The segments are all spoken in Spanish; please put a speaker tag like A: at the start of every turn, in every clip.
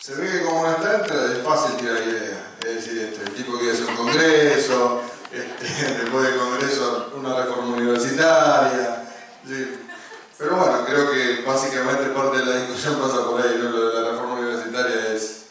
A: Se ve que como no está, es fácil tirar ideas. Es decir, el tipo quiere hacer un congreso, después del congreso una reforma universitaria. ¿Sí? Pero bueno, creo que básicamente parte de la discusión pasa por ahí, ¿no? Lo de la reforma universitaria es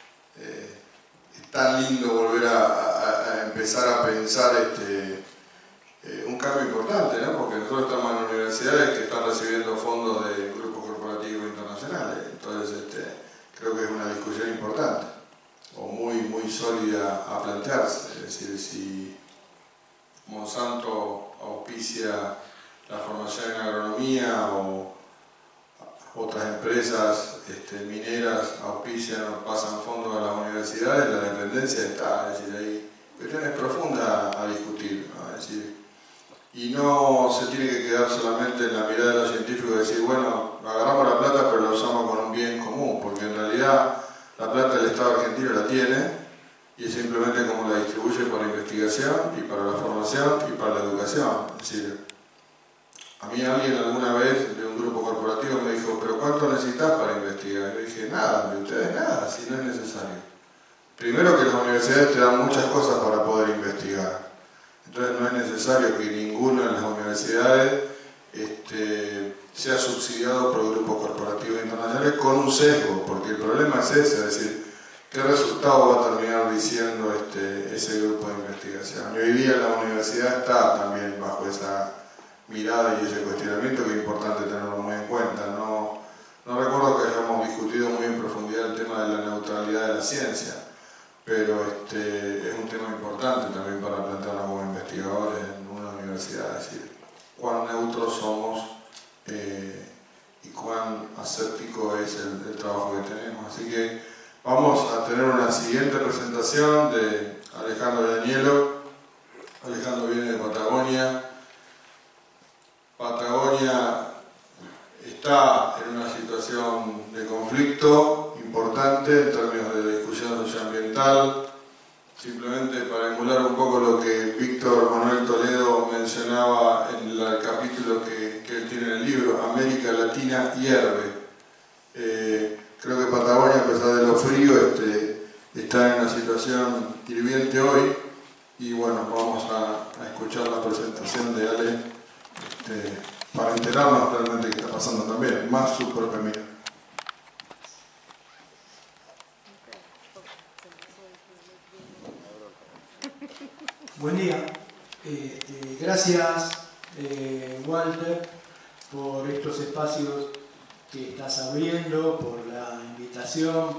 A: tan lindo volver a empezar a pensar un cambio importante, ¿no? Porque nosotros estamos en universidades que están recibiendo fondos de grupos corporativos internacionales. Entonces, creo que es una discusión importante o muy sólida a plantearse. Es decir, si Monsanto auspicia la formación en agronomía o otras empresas mineras auspician o pasan fondos a las universidades, la dependencia está. Es decir, hay cuestiones profundas a discutir, ¿no? Es decir, y no se tiene que quedar solamente en la mirada de los científicos y decir, bueno, agarramos la plata pero la usamos con un bien común, porque en realidad la plata del Estado argentino la tiene y es simplemente como la distribuye para la investigación y para la formación y para la educación. Es decir, a mí alguien alguna vez de un grupo corporativo me dijo, pero ¿cuánto necesitas para investigar? Yo dije, nada, de ustedes nada, si no es necesario. Primero que las universidades te dan muchas cosas para poder investigar. Entonces no es necesario que ninguno de las universidades sea subsidiado por grupos corporativos internacionales con un sesgo, porque el problema es ese, es decir, ¿qué resultado va a terminar diciendo ese grupo de investigación? Y hoy día la universidad está también bajo esa mirada y ese cuestionamiento que es importante tenerlo muy en cuenta. No recuerdo que hayamos discutido muy en profundidad el tema de la neutralidad de la ciencia, pero es un tema importante también para plantearnos como investigadores en una universidad, es decir, cuán neutros somos y cuán aséptico es el trabajo que tenemos. Así que vamos a tener una siguiente presentación de Alejandro Danielo. Alejandro viene de Patagonia. Patagonia está en una situación de conflicto importante en términos de discusión socioambiental. Simplemente para emular un poco lo que Víctor Manuel Toledo mencionaba en el capítulo que él tiene en el libro, América Latina hierve. Creo que Patagonia, a pesar de lo frío, está en una situación hirviente hoy. Y bueno, vamos a escuchar la presentación de Ale para enterarnos realmente de qué está pasando también, más su propia mirada.
B: Buen día. Gracias, Walter, por estos espacios que estás abriendo, por la invitación,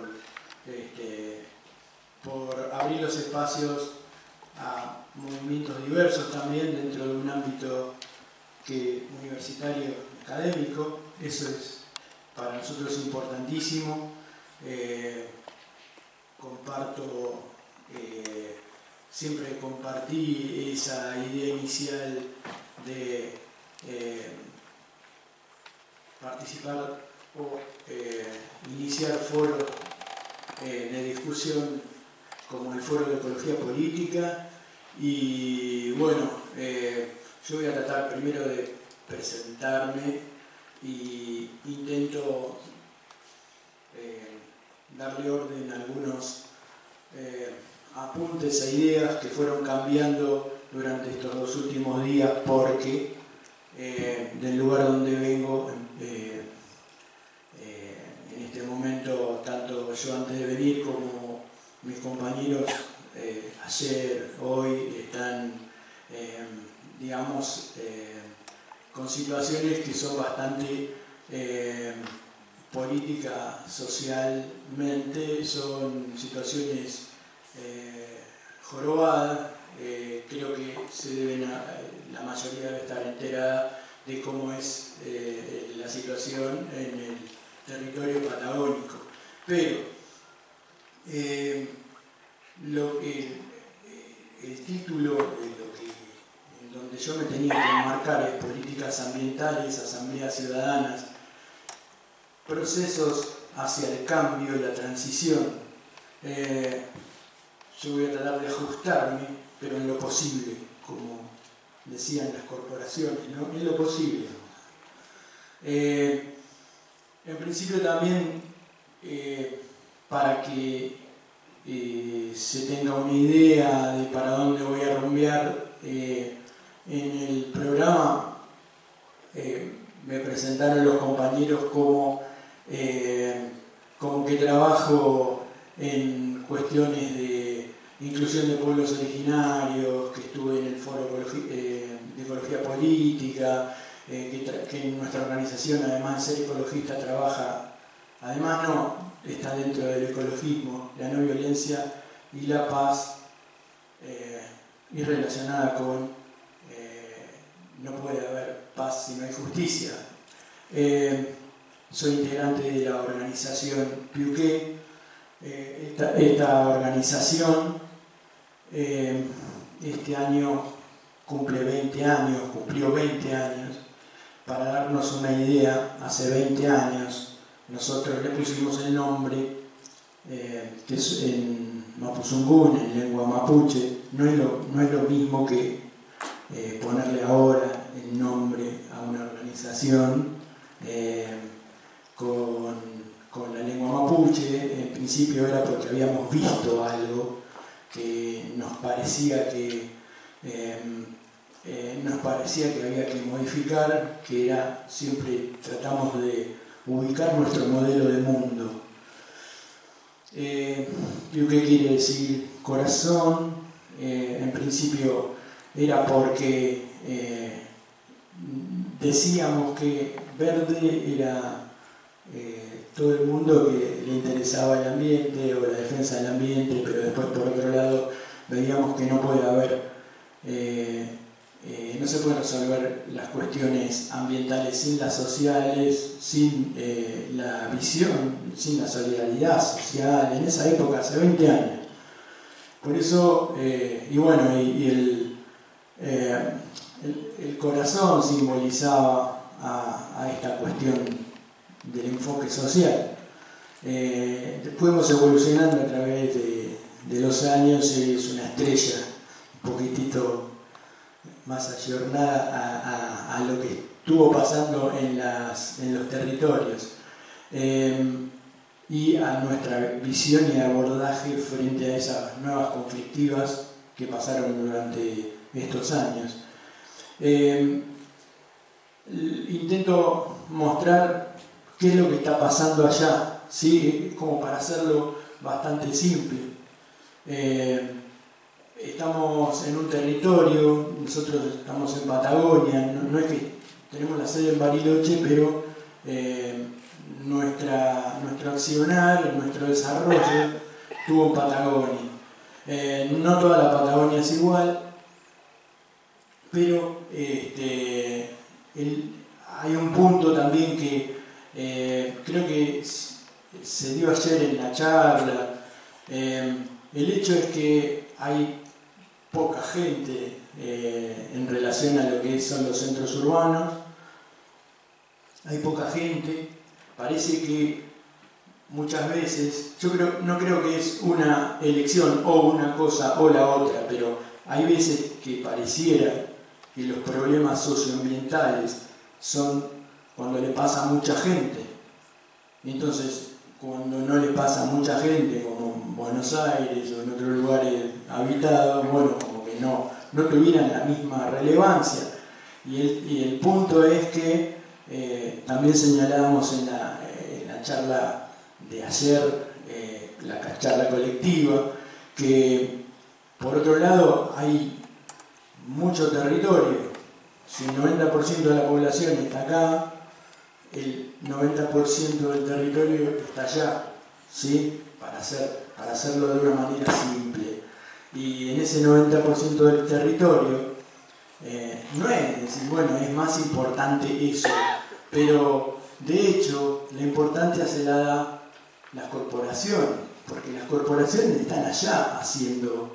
B: por abrir los espacios a movimientos diversos también dentro de un ámbito universitario académico. Eso es para nosotros importantísimo. Siempre compartí esa idea inicial de participar o iniciar foros de discusión como el Foro de Ecología Política. Y bueno, yo voy a tratar primero de presentarme y intento darle orden a algunos apuntes e ideas que fueron cambiando durante estos 2 últimos días, porque del lugar donde vengo, en este momento, tanto yo antes de venir como mis compañeros ayer, hoy, están, con situaciones que son bastante política, socialmente, son situaciones jorobadas. Creo que la mayoría debe estar enterada de cómo es la situación en el territorio patagónico. Pero el título en donde yo me tenía que enmarcar es políticas ambientales, asambleas ciudadanas, procesos hacia el cambio y la transición. Yo voy a tratar de ajustarme, pero en lo posible, como decían las corporaciones, ¿no? En lo posible. En principio también para que se tenga una idea de para dónde voy a rumbear, en el programa me presentaron los compañeros como que trabajo en cuestiones de inclusión de pueblos originarios, que estuve en el foro de ecología política, que nuestra organización, además de ser ecologista, trabaja, además no, está dentro del ecologismo, la no violencia y la paz, y relacionada con no puede haber paz si no hay justicia. Soy integrante de la organización Piuqué. Esta organización este año cumplió 20 años. Para darnos una idea, hace 20 años nosotros le pusimos el nombre, que es en Mapuzungún, en lengua mapuche. No es lo mismo que ponerle ahora el nombre a una organización con la lengua mapuche. En principio era porque habíamos visto algo que nos parecía que había que modificar, que era, siempre tratamos de ubicar nuestro modelo de mundo. ¿Qué quiere decir corazón? En principio era porque decíamos que verde era todo el mundo que le interesaba el ambiente o la defensa del ambiente, pero después por otro lado veíamos que no puede haber, no se pueden resolver las cuestiones ambientales sin las sociales, sin la visión, sin la solidaridad social, en esa época, hace 20 años. Por eso, el corazón simbolizaba a esta cuestión del enfoque social. Fuimos evolucionando a través de los años, y es una estrella un poquitito más ayornada a lo que estuvo pasando en los territorios, y a nuestra visión y abordaje frente a esas nuevas conflictivas que pasaron durante estos años. Intento mostrar qué es lo que está pasando allá, ¿sí? Como para hacerlo bastante simple. Estamos en un territorio, nosotros estamos en Patagonia, no es que tenemos la sede en Bariloche, pero nuestro accionar, nuestro desarrollo estuvo en Patagonia. No toda la Patagonia es igual, pero hay un punto también que creo que se dio ayer en la charla. El hecho es que hay poca gente en relación a lo que son los centros urbanos. Hay poca gente. Parece que muchas veces, no creo que es una elección o una cosa o la otra, pero hay veces que pareciera que los problemas socioambientales son cuando le pasa a mucha gente. Entonces, cuando no le pasa a mucha gente, como en Buenos Aires o en otros lugares habitados, bueno, como que no tuvieran la misma relevancia. Y el punto es que también señalábamos en la charla de ayer, la charla colectiva, que por otro lado hay mucho territorio. Si el 90% de la población está acá, el 90% del territorio está allá, ¿sí? Para hacerlo de una manera simple. Y en ese 90% del territorio, no es decir, bueno, es más importante eso, pero de hecho la importancia se la da las corporaciones, porque las corporaciones están allá haciendo,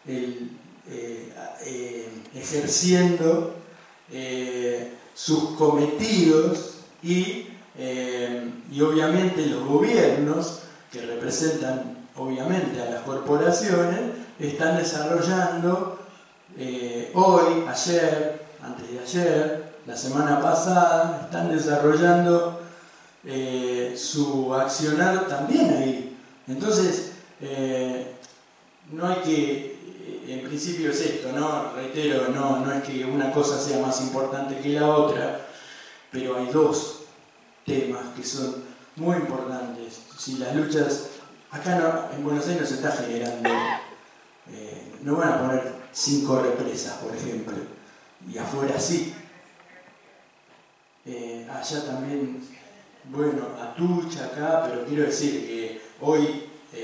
B: ejerciendo sus cometidos, y obviamente los gobiernos, que representan obviamente a las corporaciones, están desarrollando hoy, ayer, antes de ayer, la semana pasada, están desarrollando su accionar también ahí, Entonces, no hay que, en principio es esto, ¿no? Reitero, no es que una cosa sea más importante que la otra, pero hay dos temas que son muy importantes. Si las luchas, acá en Buenos Aires no se está generando, no van a poner 5 represas, por ejemplo, y afuera sí. Allá también, bueno, Atucha acá, pero quiero decir que hoy,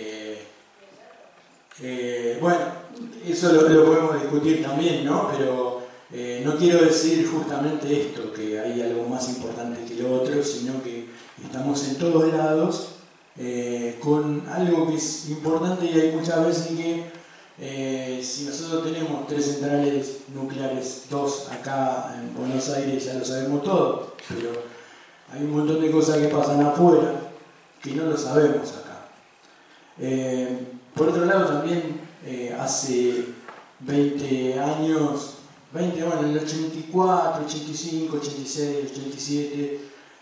B: bueno, eso lo podemos discutir también, ¿no? Pero no quiero decir justamente esto, que hay algo más importante que lo otro, sino que estamos en todos lados con algo que es importante, y hay muchas veces que si nosotros tenemos 3 centrales nucleares, 2 acá en Buenos Aires, ya lo sabemos todo, pero hay un montón de cosas que pasan afuera que no lo sabemos acá. Por otro lado, también hace 20 años, bueno, en el 84, 85, 86, 87,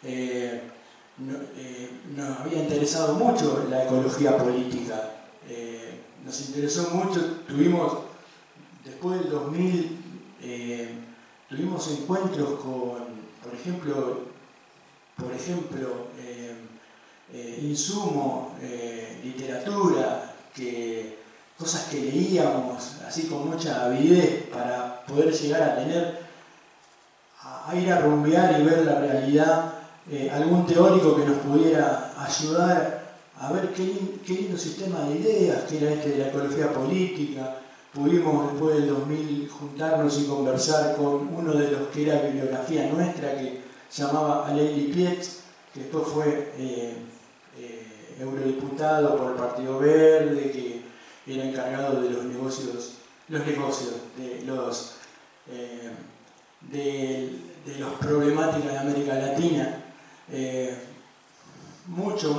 B: nos había interesado mucho la ecología política. Nos interesó mucho, después del 2000, tuvimos encuentros con, por ejemplo, insumo, literatura, cosas que leíamos así con mucha avidez para poder llegar a ir a rumbear y ver la realidad, algún teórico que nos pudiera ayudar a ver qué lindo sistema de ideas que era este de la ecología política. Pudimos después del 2000 juntarnos y conversar con uno de los que era bibliografía nuestra, que se llamaba Alain Lipietz, que después fue eurodiputado por el Partido Verde, que era encargado de los negocios de las problemáticas de América Latina. Mucho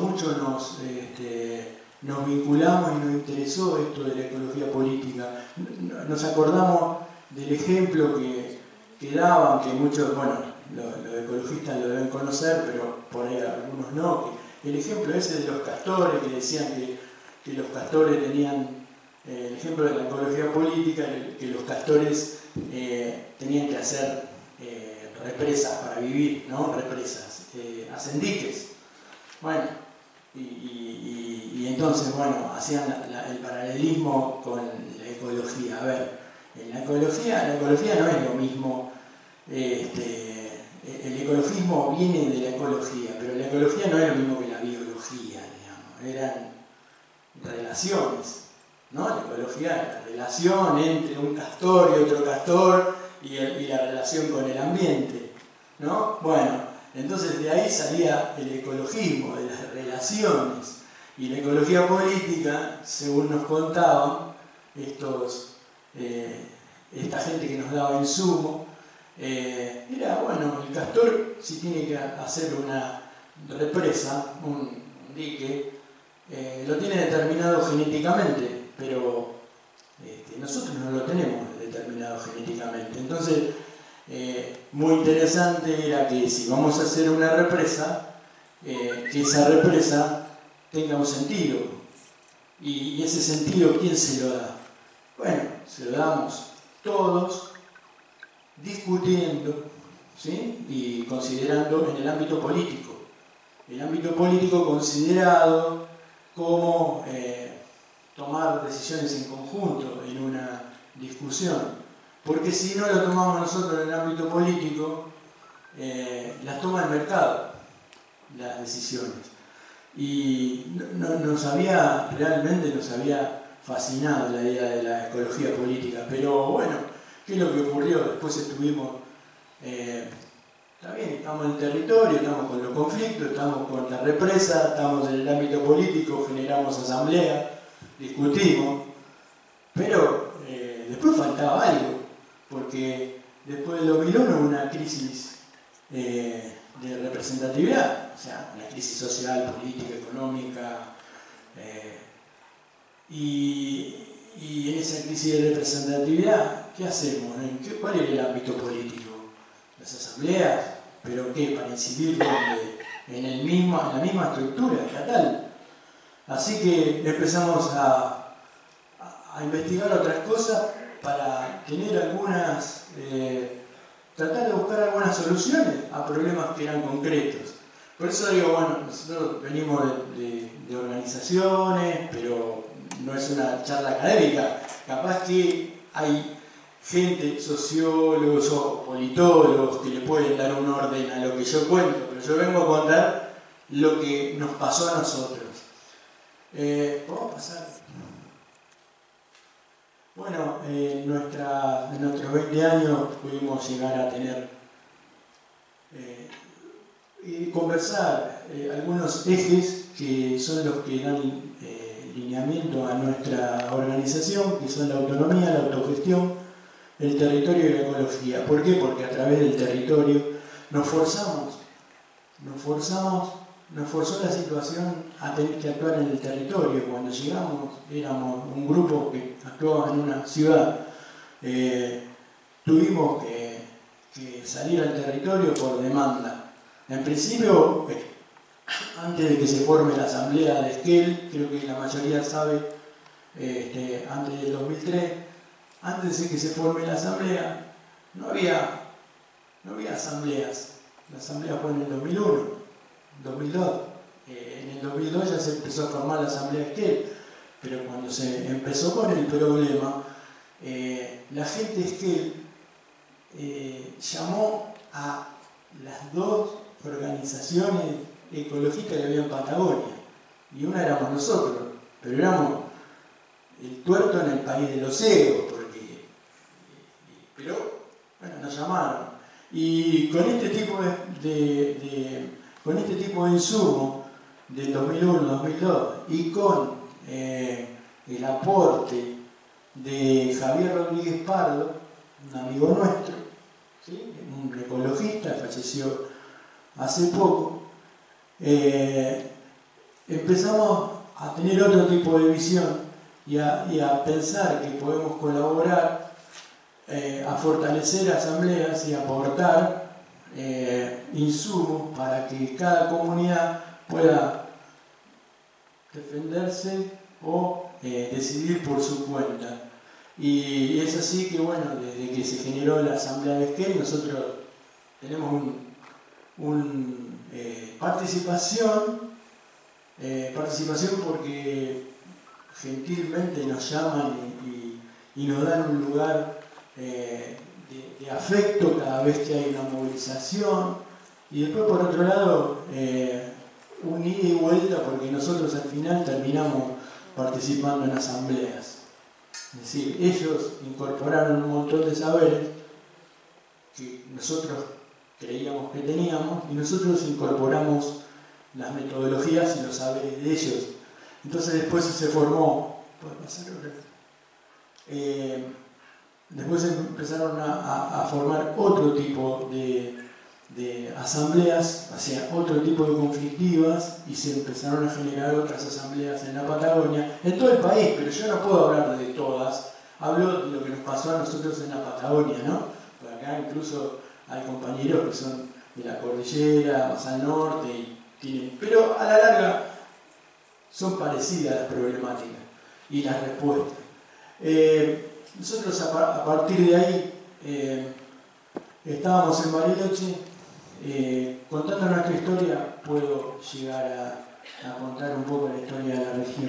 B: nos vinculamos y nos interesó esto de la ecología política. Nos acordamos del ejemplo que daban, que muchos, bueno, los ecologistas lo deben conocer, pero por ahí algunos no, que el ejemplo ese de los castores, que decían que los castores tenían, el ejemplo de la ecología política, que los castores tenían que hacer represas para vivir, ¿no? Represas, hacen diques. Bueno, y entonces, bueno, hacían el paralelismo con la ecología. A ver, la ecología no es lo mismo, el ecologismo viene de la ecología, pero la ecología no es lo mismo que la biología, digamos, eran relaciones, ¿no? La ecología es la relación entre un castor y otro castor y la relación con el ambiente, ¿no? Bueno, entonces de ahí salía el ecologismo, de las relaciones. Y la ecología política, según nos contaban esta gente que nos daba insumo, era, bueno, el castor, si tiene que hacer una represa, un dique, lo tiene determinado genéticamente, pero nosotros no lo tenemos determinado genéticamente. Entonces, muy interesante era que si vamos a hacer una represa, que esa represa tenga un sentido. Y ese sentido, ¿quién se lo da? Bueno, se lo damos todos, discutiendo, ¿sí? Y considerando en el ámbito político. El ámbito político considerado como tomar decisiones en conjunto en una discusión. Porque si no lo tomamos nosotros en el ámbito político, las toma el mercado, las decisiones. Y realmente nos había fascinado la idea de la ecología política. Pero bueno, ¿qué es lo que ocurrió? Después estuvimos, está bien, estamos en el territorio, estamos con los conflictos, estamos con la represa, estamos en el ámbito político, generamos asamblea, discutimos, pero después faltaba algo, porque después del 2001 hubo una crisis de representatividad, o sea, una crisis social, política, económica, y en esa crisis de representatividad, ¿qué hacemos? ¿Cuál era el ámbito político? Las asambleas, ¿pero qué? Para incidir en la misma estructura estatal. Así que empezamos a investigar otras cosas para tener algunas, tratar de buscar algunas soluciones a problemas que eran concretos. Por eso digo, bueno, nosotros venimos de organizaciones, pero no es una charla académica. Capaz que hay gente, sociólogos o politólogos, que le pueden dar un orden a lo que yo cuento, pero yo vengo a contar lo que nos pasó a nosotros. ¿Podemos pasar? Bueno, en nuestros 20 años pudimos llegar a tener y conversar algunos ejes que son los que dan lineamiento a nuestra organización, que son la autonomía, la autogestión, el territorio y la ecología. ¿Por qué? Porque a través del territorio nos forzó la situación a tener que actuar en el territorio. Cuando llegamos éramos un grupo que actuaba en una ciudad, tuvimos que salir al territorio por demanda. En principio, antes de que se forme la asamblea de Esquel, creo que la mayoría sabe, antes del 2003, antes de que se forme la asamblea, no había asambleas. La asamblea fue en el 2001, 2002. En el 2002 ya se empezó a formar la asamblea Esquel, pero cuando se empezó con el problema, la gente de Esquel llamó a las dos organizaciones ecologistas que había en Patagonia, y una éramos nosotros, pero éramos el tuerto en el país de los ciegos, pero bueno, nos llamaron. Y con este tipo de insumo del 2001-2002 y con el aporte de Javier Rodríguez Pardo, un amigo nuestro, ¿sí? Un ecologista, falleció hace poco, empezamos a tener otro tipo de visión y a pensar que podemos colaborar, a fortalecer asambleas y aportar insumos para que cada comunidad pueda defenderse o decidir por su cuenta. Y es así que, bueno, desde que se generó la asamblea de Esquel, nosotros tenemos participación porque gentilmente nos llaman y nos dan un lugar de afecto cada vez que hay una movilización, y después por otro lado un ida y vuelta, porque nosotros al final terminamos participando en asambleas. Es decir, ellos incorporaron un montón de saberes que nosotros creíamos que teníamos, y nosotros incorporamos las metodologías y los saberes de ellos. Entonces después se formó, ¿puedo pasar ahora? Después empezaron a formar otro tipo de asambleas, o sea, otro tipo de conflictivas, y se empezaron a generar otras asambleas en la Patagonia, en todo el país, pero yo no puedo hablar de todas, hablo de lo que nos pasó a nosotros en la Patagonia, ¿no? Por acá incluso hay compañeros que son de la cordillera, más al norte, pero a la larga son parecidas las problemáticas y las respuestas. Nosotros a partir de ahí estábamos en Bariloche. Contando nuestra historia puedo llegar a contar un poco la historia de la región.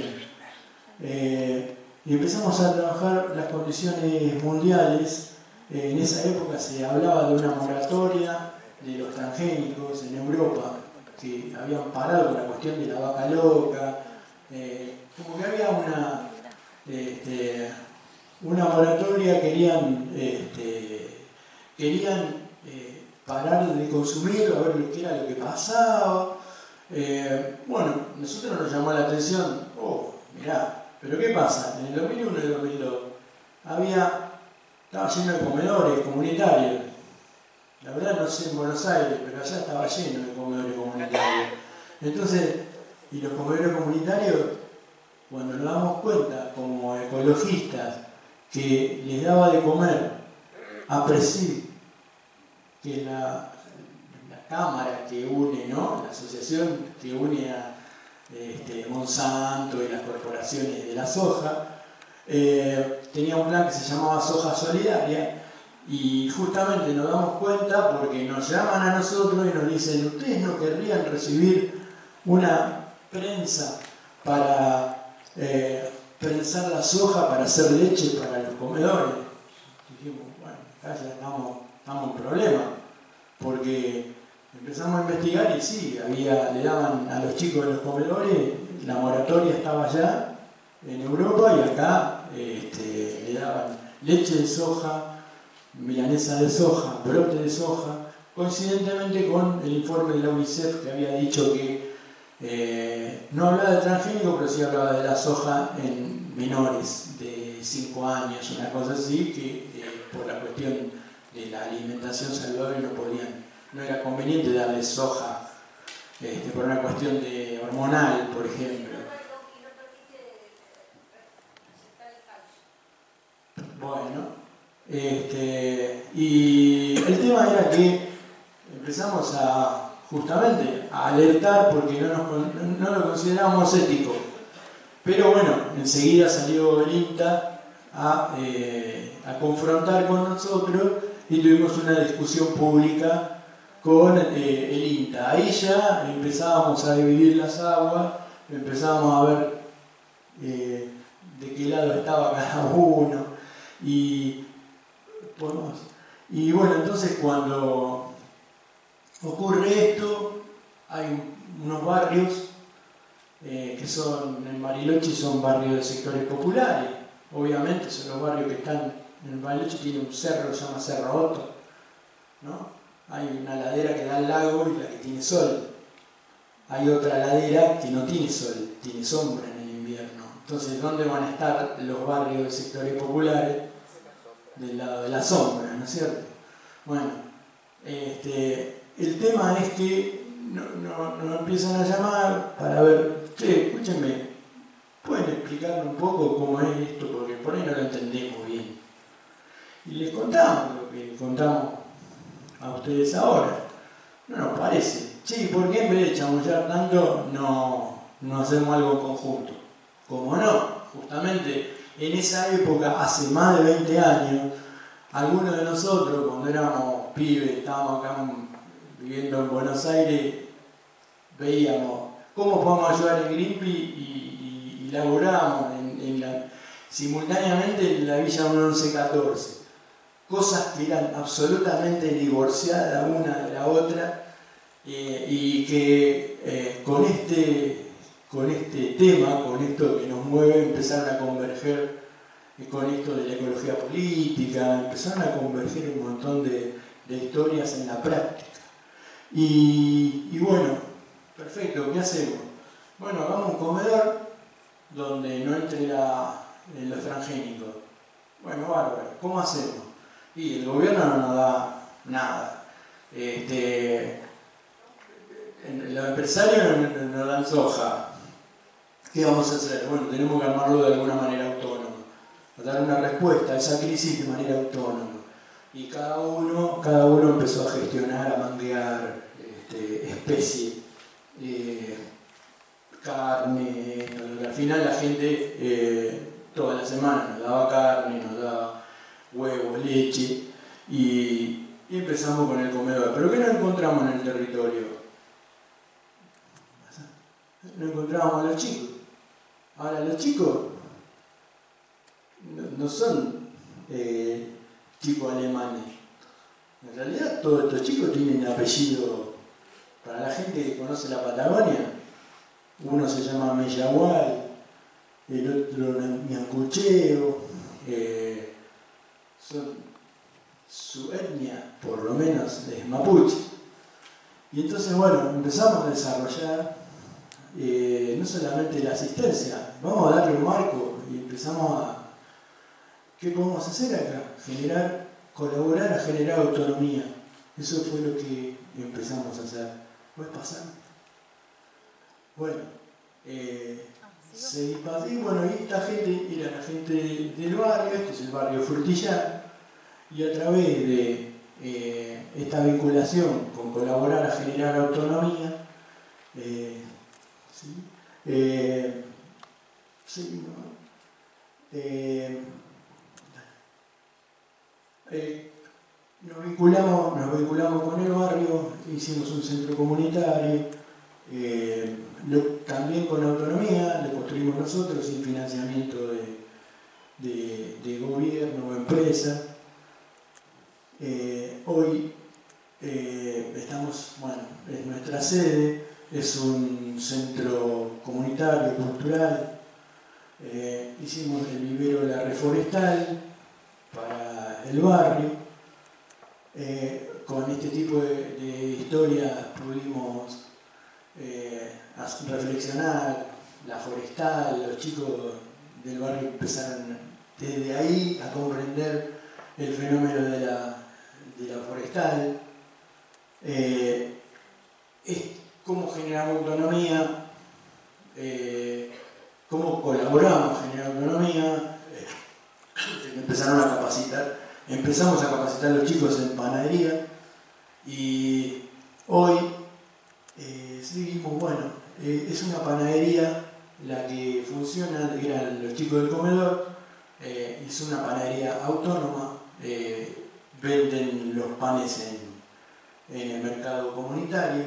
B: Y empezamos a trabajar las condiciones mundiales. En esa época se hablaba de una moratoria de los transgénicos en Europa, que habían parado con la cuestión de la vaca loca. Como que había una moratoria, querían parar de consumir, a ver qué era lo que pasaba. Bueno, nosotros nos llamó la atención, mirá, pero ¿qué pasa? En el 2001 y el 2002 estaba lleno de comedores comunitarios. La verdad no sé en Buenos Aires, pero allá estaba lleno de comedores comunitarios. Entonces, y los comedores comunitarios, cuando nos damos cuenta como ecologistas que les daba de comer a Presid, que es la cámara que une, ¿no? La asociación que une Monsanto y las corporaciones de la soja. Tenía un plan que se llamaba Soja Solidaria, y justamente nos damos cuenta porque nos llaman a nosotros y nos dicen: ¿ustedes no querrían recibir una prensa para prensar la soja para hacer leche para los comedores? Dijimos, bueno, acá ya estamos en problema, porque empezamos a investigar y sí, le daban a los chicos de los comedores, la moratoria estaba allá en Europa, y acá le daban leche de soja, milanesa de soja, brote de soja, coincidentemente con el informe de la UNICEF que había dicho que no hablaba de transgénico, pero sí hablaba de la soja en menores de 5 años, una cosa así, que por la cuestión de la alimentación saludable no era conveniente darle soja por una cuestión de hormonal, por ejemplo. Bueno, y el tema era que empezamos justamente a alertar porque no lo considerábamos ético. Pero bueno, enseguida salió el INTA a confrontar con nosotros y tuvimos una discusión pública con el INTA. Ahí ya empezábamos a dividir las aguas, empezábamos a ver de qué lado estaba cada uno. Y bueno, entonces cuando ocurre esto, hay unos barrios que son, en Bariloche son barrios de sectores populares. Obviamente son los barrios que están en Bariloche, tiene un cerro que se llama Cerro Otto, ¿no? Hay una ladera que da al lago y la que tiene sol. Hay otra ladera que no tiene sol, tiene sombra en el invierno. Entonces, ¿dónde van a estar los barrios de sectores populares? Del lado de la sombra, ¿no es cierto? Bueno, el tema es que nos empiezan a llamar para ver: che, escúchenme, ¿pueden explicarme un poco cómo es esto? Porque por ahí no lo entendemos bien. Y les contamos lo que contamos a ustedes ahora. No nos parece. Che, ¿por qué en vez de chamullar tanto no hacemos algo en conjunto? ¿Cómo no? Justamente en esa época, hace más de 20 años, algunos de nosotros, cuando éramos pibes, estábamos acá viviendo en Buenos Aires, veíamos cómo podemos ayudar en Greenpeace y laburábamos simultáneamente en la Villa 1114. Cosas que eran absolutamente divorciadas una de la otra, y que con este tema, con esto que nos mueve, empezaron a converger con esto de la ecología política, empezaron a converger un montón de historias en la práctica. Y bueno, perfecto, ¿qué hacemos? Bueno, hagamos un comedor donde no entre los transgénicos. Bueno, bárbaro, ¿cómo hacemos? Y el gobierno no nos da nada. Los empresarios nos dan soja. ¿Qué vamos a hacer? Bueno, tenemos que armarlo de alguna manera autónoma, dar una respuesta a esa crisis de manera autónoma. Y cada uno empezó a gestionar, a manguear especie, carne. Al final la gente toda la semana nos daba carne, nos daba huevos, leche, y empezamos con el comedor. ¿Pero qué nos encontramos en el territorio? No encontrábamos a los chicos. Ahora, los chicos no son chicos alemanes. En realidad, todos estos chicos tienen apellido. Para la gente que conoce la Patagonia, uno se llama Meyagual, el otro Ñancucheo. Su etnia, por lo menos, es mapuche. Y entonces, bueno, empezamos a desarrollar no solamente la asistencia, vamos a darle un marco y empezamos a... ¿Qué podemos hacer acá? Colaborar a generar autonomía. Eso fue lo que empezamos a hacer. ¿Puedes pasar? Bueno, se disparó, y bueno, y esta gente era la gente del barrio, este es el barrio Frutillar, y a través de esta vinculación con colaborar a generar autonomía, ¿sí? Sí, ¿no? Nos vinculamos con el barrio, hicimos un centro comunitario, también con autonomía, lo construimos nosotros sin financiamiento de gobierno o empresa. Hoy estamos, bueno, es nuestra sede, es un centro comunitario, cultural. Hicimos el vivero La Reforestal para el barrio. Con este tipo de historias pudimos reflexionar, la forestal, los chicos del barrio empezaron desde ahí a comprender el fenómeno de la forestal, cómo generamos autonomía, cómo colaboramos generando autonomía, empezamos a capacitar a los chicos en panadería y hoy seguimos, bueno, es una panadería la que funciona, eran los chicos del comedor, es una panadería autónoma, venden los panes en el mercado comunitario.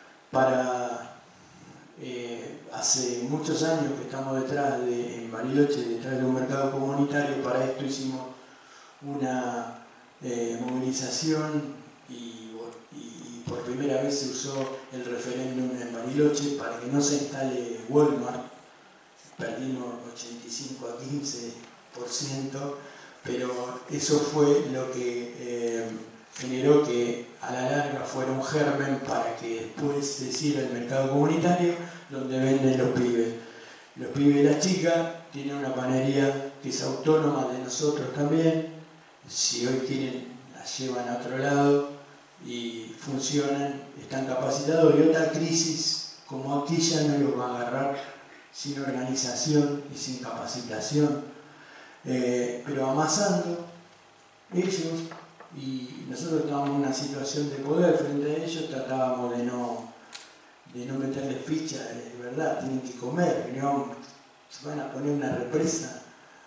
B: Hace muchos años que estamos en Bariloche, detrás de un mercado comunitario. Para esto hicimos una movilización y por primera vez se usó el referéndum en Bariloche para que no se instale Walmart. Perdimos 85 a 15%, pero eso fue lo que generó que a la larga fuera un germen para que después se sirva el mercado comunitario donde venden los pibes. Los pibes y las chicas tienen una panadería que es autónoma de nosotros también. Si hoy quieren, la llevan a otro lado y funcionan, están capacitados. Y otra crisis como aquí ya no los va a agarrar sin organización y sin capacitación, pero amasando ellos, y nosotros estábamos en una situación de poder frente a ellos, tratábamos de no meterles ficha de verdad, tienen que comer, no, se van a poner una represa,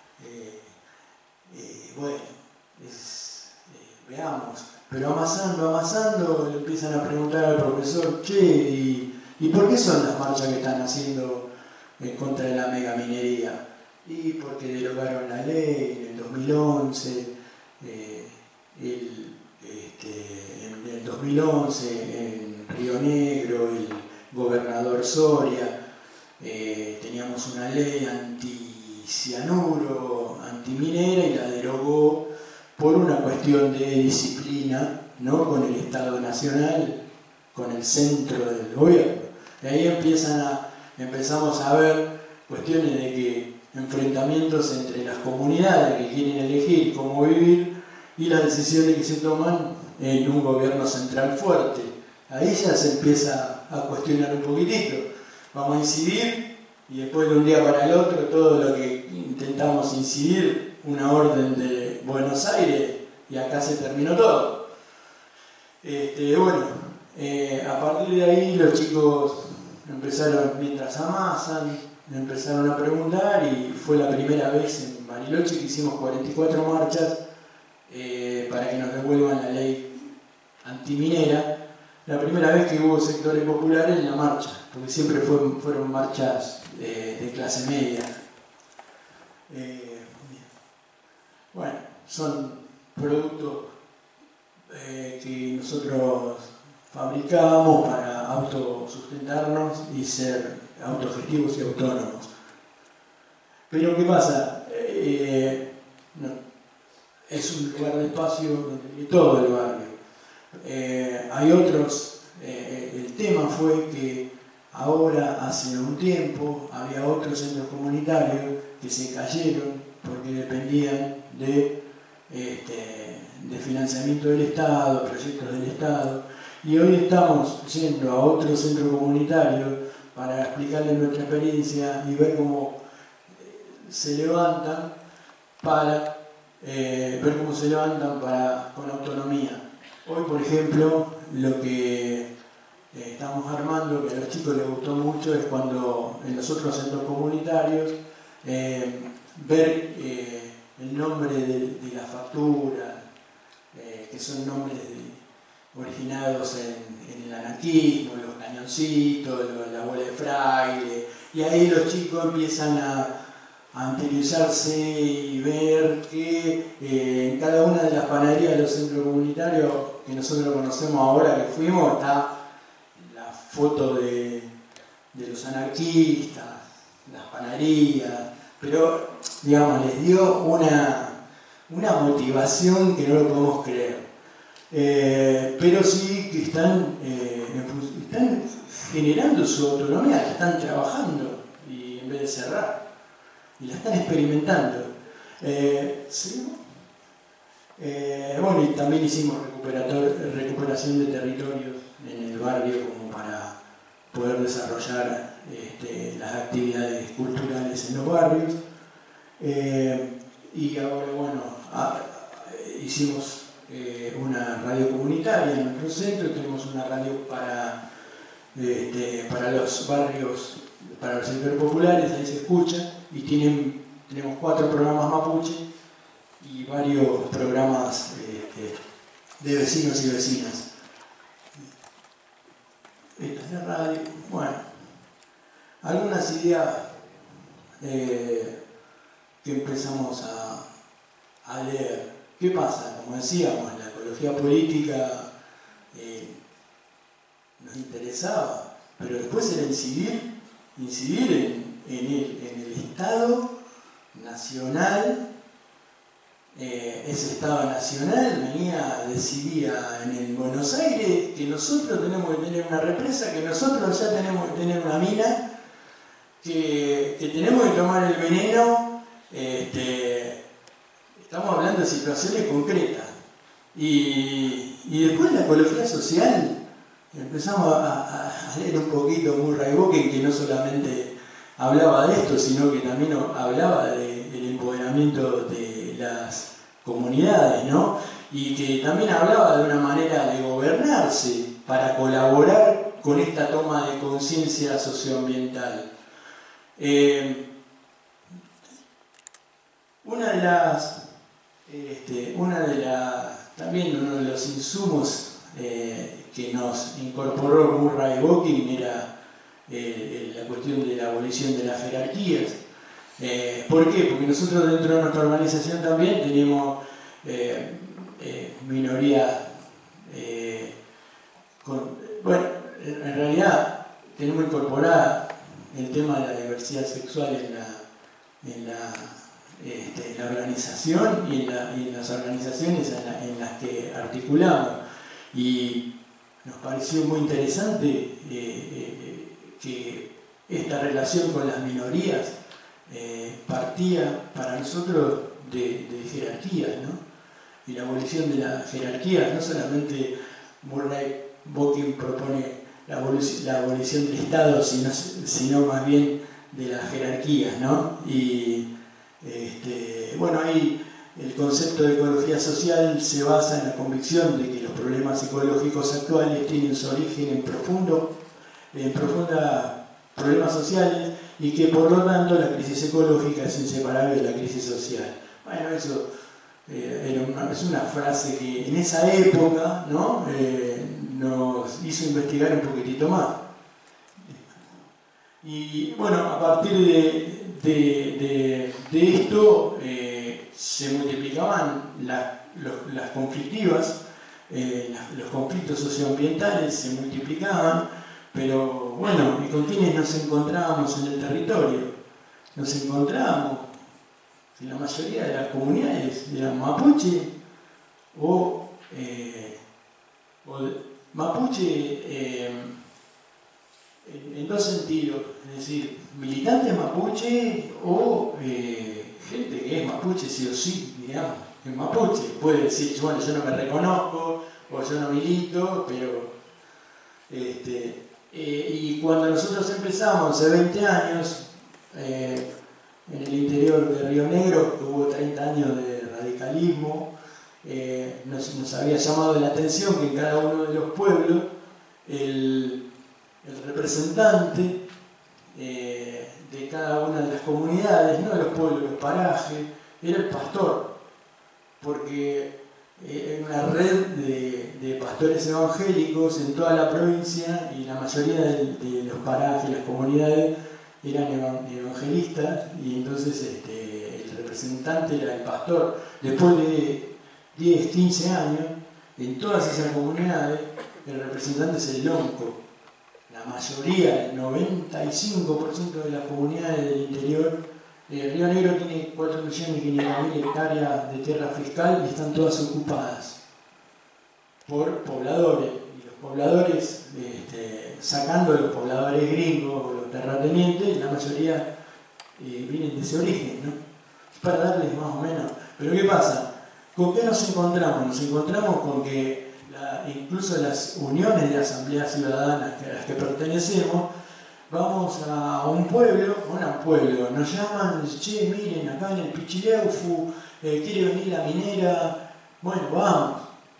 B: bueno, veamos, pero amasando le empiezan a preguntar al profesor, che, ¿y por qué son las marchas que están haciendo en contra de la megaminería? Y porque derogaron la ley en el 2011, en el 2011 en Río Negro el gobernador Soria, teníamos una ley anti-cianuro, antiminera, y la derogó por una cuestión de disciplina, ¿no? Con el Estado Nacional, con el centro del gobierno. Y ahí empezamos a ver cuestiones de que enfrentamientos entre las comunidades que quieren elegir cómo vivir y las decisiones que se toman en un gobierno central fuerte. Ahí ya se empieza a cuestionar un poquitito. Vamos a incidir y después de un día para el otro todo lo que intentamos incidir, una orden de Buenos Aires y acá se terminó todo. A partir de ahí los chicos empezaron, mientras amasan, empezaron a preguntar, y fue la primera vez en Bariloche que hicimos 44 marchas para que nos devuelvan la ley antiminera. La primera vez que hubo sectores populares en la marcha, porque siempre fueron marchas de clase media. Bueno, son productos que nosotros fabricamos para autosustentarnos y ser autogestivos y autónomos. Pero ¿qué pasa? Es un lugar de espacio donde todo el barrio. Hay otros, el tema fue que ahora, hace un tiempo, había otros centros comunitarios que se cayeron porque dependían de financiamiento del Estado, proyectos del Estado, y hoy estamos yendo a otro centro comunitario para explicarles nuestra experiencia y ver cómo se levantan con autonomía. Hoy, por ejemplo, lo que estamos armando, que a los chicos les gustó mucho, es cuando en los otros centros comunitarios ver el nombre de la factura, que son nombres originados en el anarquismo, los cañoncitos, la bola de fraile, y ahí los chicos empiezan a interiorizarse y ver que en cada una de las panaderías de los centros comunitarios que nosotros conocemos ahora que fuimos está la foto de los anarquistas, las panaderías, pero digamos les dio una motivación que no lo podemos creer. Pero sí que están generando su autonomía, que están trabajando y en vez de cerrar, y la están experimentando. ¿Sí? Bueno, y también hicimos recuperación de territorios en el barrio como para poder desarrollar las actividades culturales en los barrios. Y ahora, bueno, hicimos una radio comunitaria en nuestro centro, tenemos una radio para los barrios, para los sectores populares, ahí se escucha, y tenemos 4 programas mapuche y varios programas de vecinos y vecinas. Esta es la radio. Bueno, algunas ideas que empezamos a leer. ¿Qué pasa? Como decíamos, la ecología política nos interesaba, pero después era incidir en el Estado nacional. Ese Estado nacional decidía en Buenos Aires que nosotros tenemos que tener una represa, que nosotros ya tenemos que tener una mina, que tenemos que tomar el veneno. Estamos hablando de situaciones concretas. Y después la ecología social, empezamos a leer un poquito Murray Boken, que no solamente hablaba de esto, sino que también hablaba del empoderamiento de las comunidades, ¿no? Y que también hablaba de una manera de gobernarse para colaborar con esta toma de conciencia socioambiental. También uno de los insumos que nos incorporó Murray Boken era la cuestión de la abolición de las jerarquías. ¿Por qué? Porque nosotros dentro de nuestra organización también tenemos minorías, bueno, en realidad tenemos incorporada el tema de la diversidad sexual en la organización y en las organizaciones en las que articulamos. Y nos pareció muy interesante que esta relación con las minorías partía para nosotros de jerarquías, ¿no? Y la abolición de las jerarquías, no solamente Murray Boken propone la abolición del Estado, sino más bien de las jerarquías, ¿no? Y bueno, ahí el concepto de ecología social se basa en la convicción de que los problemas ecológicos actuales tienen su origen en profundos problemas sociales y que por lo tanto la crisis ecológica es inseparable de la crisis social. Bueno, eso es una frase que en esa época, ¿no? Nos hizo investigar un poquitito más. Y bueno, a partir de esto se multiplicaban las conflictivas, los conflictos socioambientales se multiplicaban, pero bueno, ¿y con quiénes nos encontrábamos en el territorio? Nos encontrábamos en la mayoría de las comunidades eran mapuche o mapuche en dos sentidos, es decir, militantes mapuche o gente que es mapuche sí o sí, digamos, es mapuche. Puede decir, bueno, yo no me reconozco o yo no milito, pero y cuando nosotros empezamos hace 20 años en el interior de Río Negro, que hubo 30 años de radicalismo, nos había llamado la atención que en cada uno de los pueblos el el representante de cada una de las comunidades, no de los pueblos, de los parajes, era el pastor, porque era una red de pastores evangélicos en toda la provincia y la mayoría de los parajes, las comunidades, eran evangelistas, y entonces el representante era el pastor. Después de 10, 15 años, en todas esas comunidades, el representante es el lonco. La mayoría, el 95% de las comunidades del interior, Río Negro tiene 4.500.000 hectáreas de tierra fiscal y están todas ocupadas por pobladores. Y los pobladores, sacando a los pobladores gringos o los terratenientes, la mayoría vienen de ese origen, ¿no? Es para darles más o menos. Pero ¿qué pasa? ¿Con qué nos encontramos? Nos encontramos con que incluso las uniones de asambleas ciudadanas a las que pertenecemos, vamos a un pueblo, nos llaman, che, miren, acá en el Pichileufu, quiere venir la minera, bueno, vamos.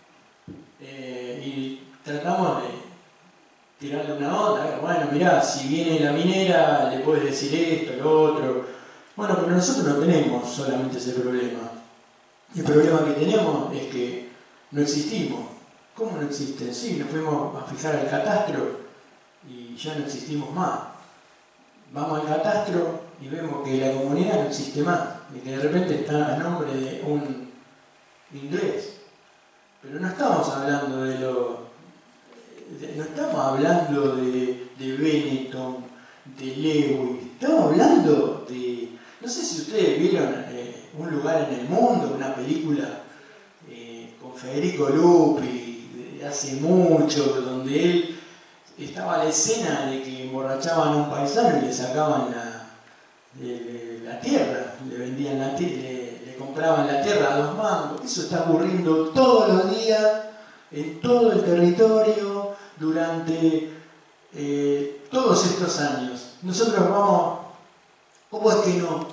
B: Y tratamos de tirarle una onda, bueno, mirá, si viene la minera, le puedes decir esto, lo otro. Bueno, pero nosotros no tenemos solamente ese problema. El problema que tenemos es que no existimos. ¿Cómo no existen? Sí, nos fuimos a fijar al catastro y ya no existimos más. Vamos al catastro y vemos que la comunidad no existe más, y que de repente está a nombre de un inglés. Pero no estamos hablando no estamos hablando de Benetton, de Lewis, estamos hablando de... No sé si ustedes vieron Un lugar en el mundo, una película con Federico Lupi de hace mucho, donde él estaba la escena de que emborrachaban a un paisano y le sacaban la tierra, le vendían le compraban la tierra a 2 mangos. Eso está ocurriendo todos los días en todo el territorio durante todos estos años. Nosotros vamos, ¿cómo es que no?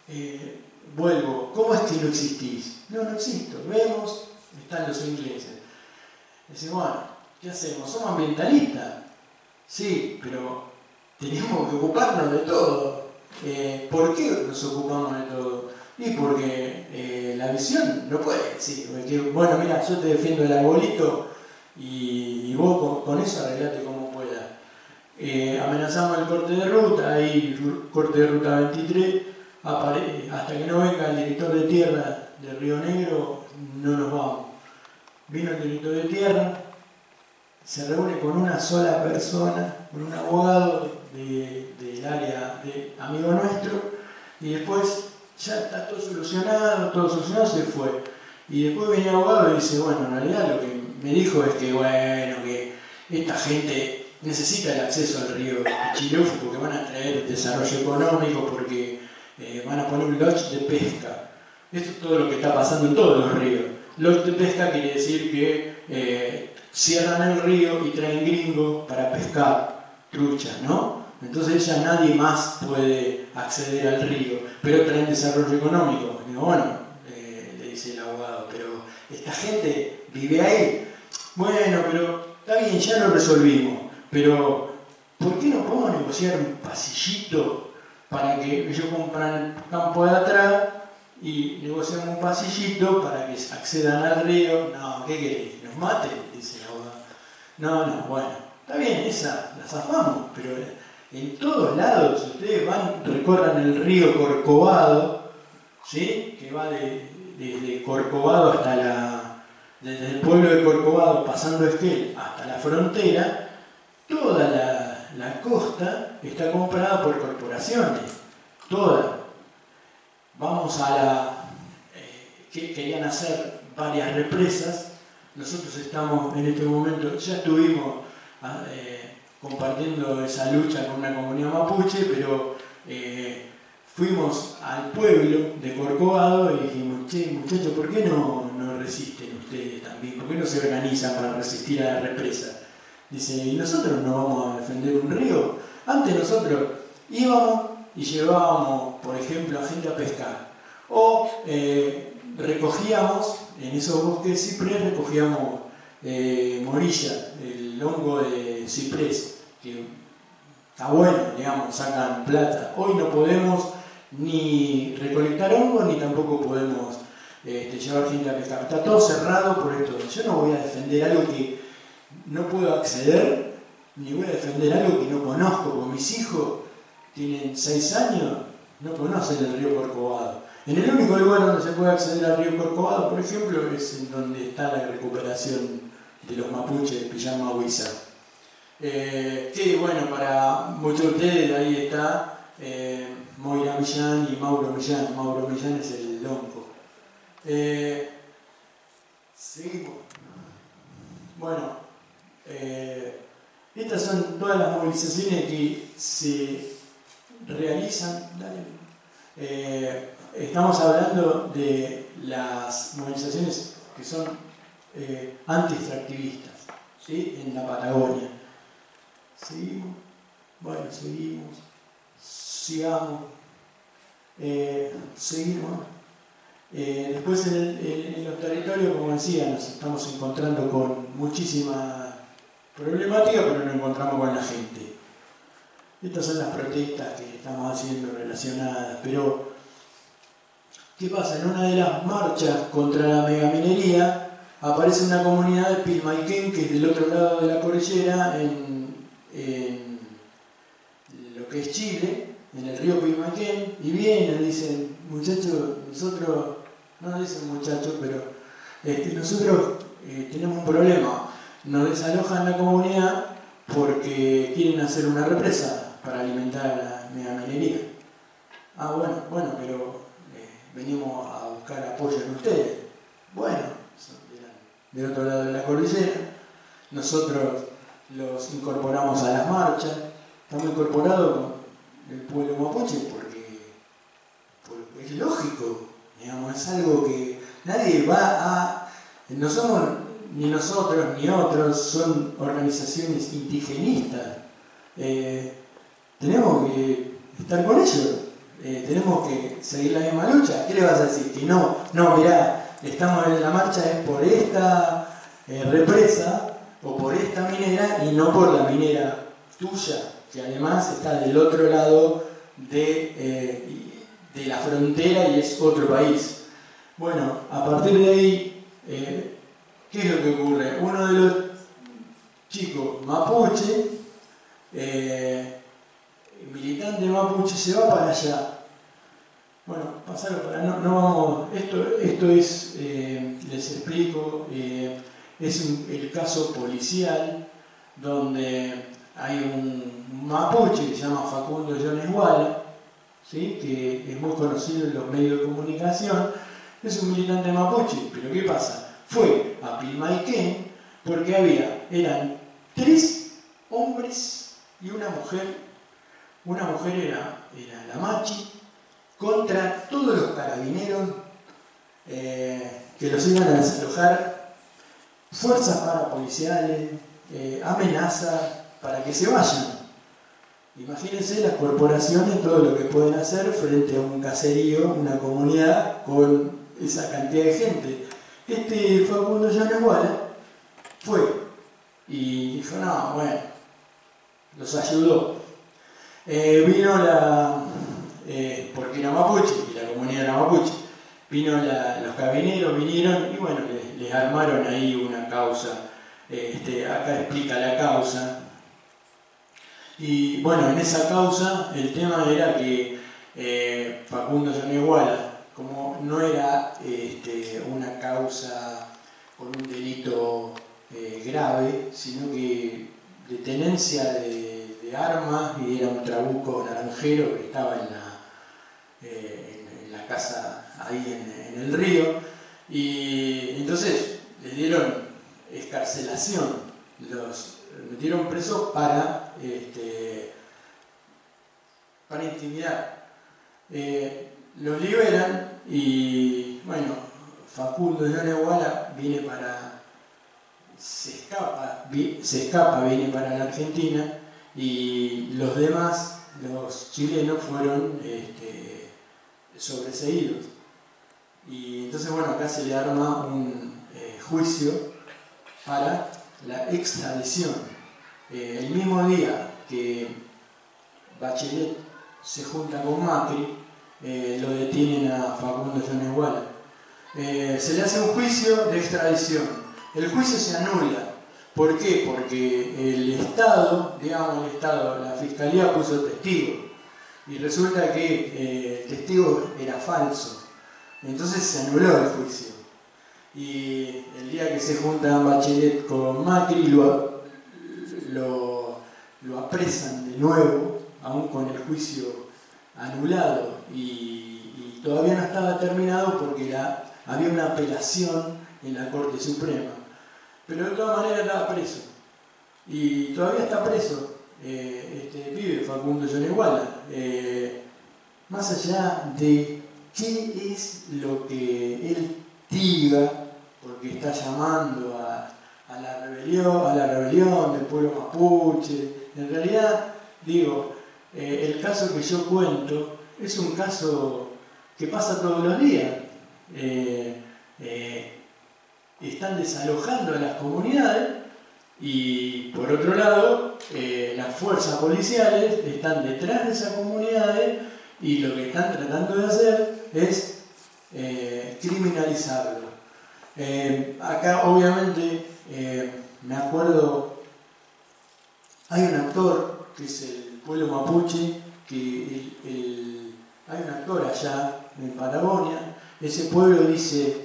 B: Vuelvo, ¿cómo es que no existís? No, no existo. Vemos, están los ingleses. Dicen, bueno, ¿qué hacemos? ¿Somos ambientalistas? Sí, pero tenemos que ocuparnos de todo. ¿Por qué nos ocupamos de todo? Y porque la visión no puede decir, bueno, mira, yo te defiendo el arbolito y vos con eso arreglate como puedas. Amenazamos el corte de ruta, ahí corte de ruta 23, hasta que no venga el director de tierra de Río Negro, no nos vamos. Vino el director de tierra, se reúne con una sola persona, con un abogado del área de amigo nuestro, y después ya está todo solucionado, se fue. Y después viene el abogado y dice, bueno, en realidad lo que me dijo es que, bueno, que esta gente necesita el acceso al río Pichileufu porque van a traer desarrollo económico, porque van a poner un lodge de pesca. Esto es todo lo que está pasando en todos los ríos. Lodge de pesca quiere decir que cierran el río y traen gringos para pescar truchas, ¿no? Entonces ya nadie más puede acceder al río, pero traen desarrollo económico. Digo, bueno, le dice el abogado, pero esta gente vive ahí. Bueno, pero está bien, ya lo resolvimos, pero ¿por qué no podemos negociar un pasillito para que ellos compran el campo de atrás y negociamos un pasillito para que accedan al río? No, ¿qué querés? ¿Nos maten? Dice el abogado. No, bueno, está bien, esa la zafamos, pero en todos lados, ustedes recorran el río Corcovado, ¿sí? Que va desde Corcovado desde el pueblo de Corcovado, pasando Esquel hasta la frontera, toda la costa está comprada por corporaciones, toda. Vamos que querían hacer varias represas. Nosotros estamos en este momento, ya estuvimos compartiendo esa lucha con una comunidad mapuche, pero fuimos al pueblo de Corcovado y dijimos, che, muchachos, ¿por qué no resisten ustedes también? ¿Por qué no se organizan para resistir a la represa? Dice, ¿y nosotros no vamos a defender un río? Antes nosotros íbamos y llevábamos, por ejemplo, a gente a pescar. O recogíamos, en esos bosques de ciprés, recogíamos morilla, el hongo de ciprés, que está bueno, digamos, sacan plata. Hoy no podemos ni recolectar hongos ni tampoco podemos llevar gente a pescar. Está todo cerrado por esto. Yo no voy a defender algo que no puedo acceder, ni voy a defender algo que no conozco, porque mis hijos tienen 6 años, no conocen el río Corcovado. En el único lugar donde se puede acceder al río Corcovado, por ejemplo, es en donde está la recuperación de los mapuches de Pijama Huiza. Que bueno, para muchos de ustedes ahí está Moira Millán y Mauro Millán. Mauro Millán es el lonco. Seguimos. Bueno, estas son todas las movilizaciones que se realizan. Estamos hablando de las movilizaciones que son anti-extractivistas, ¿sí? En la Patagonia. Seguimos. Bueno, seguimos. Sigamos. Seguimos. Después en los territorios, como decía, nos estamos encontrando con muchísima problemática, pero nos encontramos con la gente. Estas son las protestas que estamos haciendo relacionadas, pero ¿qué pasa? En una de las marchas contra la megaminería aparece una comunidad de Pilmaiquén, que es del otro lado de la cordillera, en lo que es Chile, en el río Pilmaiquén, y vienen, dicen, muchachos, nosotros, no dicen muchachos, pero nosotros tenemos un problema, nos desalojan la comunidad porque quieren hacer una represa para alimentar a la megaminería. Ah, bueno, pero venimos a buscar apoyo en ustedes. Bueno, del otro lado de la cordillera, nosotros los incorporamos a las marchas, estamos incorporados con el pueblo mapuche porque es lógico, digamos, es algo que nadie va a... No somos ni nosotros ni otros, son organizaciones indigenistas. Tenemos que estar con ellos, tenemos que seguir la misma lucha. ¿Qué le vas a decir? Que no, mirá, estamos en la marcha es por esta represa o por esta minera y no por la minera tuya, que además está del otro lado de la frontera y es otro país. Bueno, a partir de ahí, ¿qué es lo que ocurre? Uno de los chicos mapuche, militante mapuche, se va para allá. Bueno, pasarlo para... No vamos... Esto es, les explico, es el caso policial donde hay un mapuche que se llama Facundo Yonesguala, ¿sí? Que es muy conocido en los medios de comunicación. Es un militante mapuche, pero ¿qué pasa? Fue a Pilmaiquén porque eran 3 hombres y una mujer. Una mujer era la Machi, contra todos los carabineros que los iban a desalojar, fuerzas parapoliciales, amenazas para que se vayan. Imagínense las corporaciones, todo lo que pueden hacer frente a un caserío, una comunidad con esa cantidad de gente. Facundo Yonesguala fue y dijo, no, bueno, los ayudó. Vino porque era mapuche, y la comunidad era mapuche, los carabineros vinieron y bueno, les armaron ahí una causa. Acá explica la causa. Y bueno, en esa causa el tema era que Facundo Yonesguala, como no era una causa con un delito grave, sino que de tenencia de armas, y era un trabuco naranjero que estaba en la casa ahí en el río, y entonces le dieron excarcelación, los metieron presos para intimidar. Los liberan y bueno, Facundo Yonesguala se escapa, viene para la Argentina, y los demás, los chilenos, fueron sobreseídos. Y entonces, bueno, acá se le arma un juicio para la extradición. El mismo día que Bachelet se junta con Macri, lo detienen a Facundo Yaneguala. Se le hace un juicio de extradición. El juicio se anula. ¿Por qué? Porque el Estado, la Fiscalía puso testigo. Y resulta que el testigo era falso. Entonces se anuló el juicio. Y el día que se juntan Bachelet con Macri, lo apresan de nuevo, aún con el juicio anulado. Y todavía no estaba terminado porque había una apelación en la Corte Suprema. Pero de todas maneras estaba preso. Y todavía está preso este pibe, Facundo Yaneguala. Más allá de qué es lo que él diga, porque está llamando a la rebelión del pueblo mapuche. En realidad, digo, el caso que yo cuento es un caso que pasa todos los días. Están desalojando a las comunidades y, por otro lado, las fuerzas policiales están detrás de esas comunidades y lo que están tratando de hacer es criminalizarlo. Acá, obviamente, me acuerdo, hay un actor que es el pueblo mapuche, que hay un actor allá en Patagonia. Ese pueblo dice,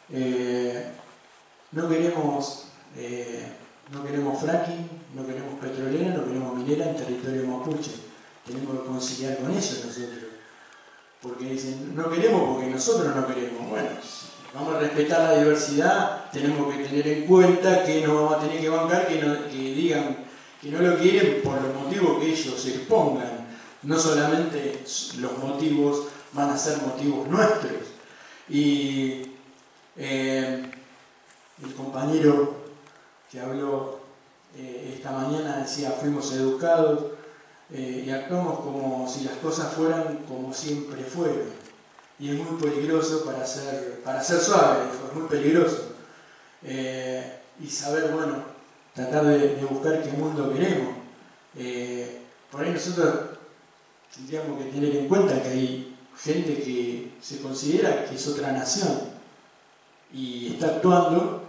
B: no queremos fracking, no queremos petrolera, no queremos minera en territorio mapuche. Tenemos que conciliar con eso nosotros. Porque dicen, no queremos porque nosotros no queremos. Bueno, si vamos a respetar la diversidad, tenemos que tener en cuenta que no vamos a tener que bancar que digan que no lo quieren por los motivos que ellos expongan. No solamente los motivos van a ser motivos nuestros. Y el compañero que habló esta mañana decía, fuimos educados y actuamos como si las cosas fueran como siempre fueron. Y es muy peligroso para ser suave, es muy peligroso. Y saber, bueno, tratar de buscar qué mundo queremos. Por ahí nosotros tendríamos que tener en cuenta que hay gente que se considera que es otra nación y está actuando